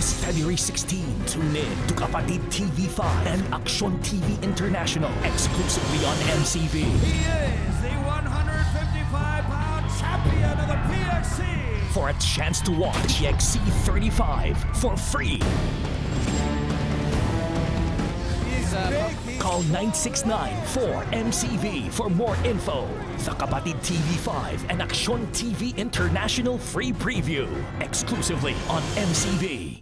This February 16, tune in to Kapatid TV5 and Aksyon TV International exclusively on MCV. He is the 155-pound champion of the PXC. For a chance to watch PXC 35 for free. Call 969-4MCV for more info. The Kapatid TV5 and Aksyon TV International free preview exclusively on MCV.